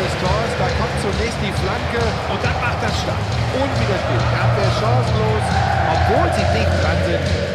des Tors. Da kommt zunächst die Flanke und dann macht das stark. Unwiderstehlich. Abwehr chancenlos, obwohl sie dicht dran sind.